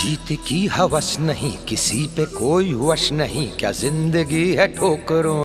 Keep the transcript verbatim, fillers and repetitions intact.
जीत की हवस नहीं, किसी पे कोई वश नहीं, क्या जिंदगी है ठोकरों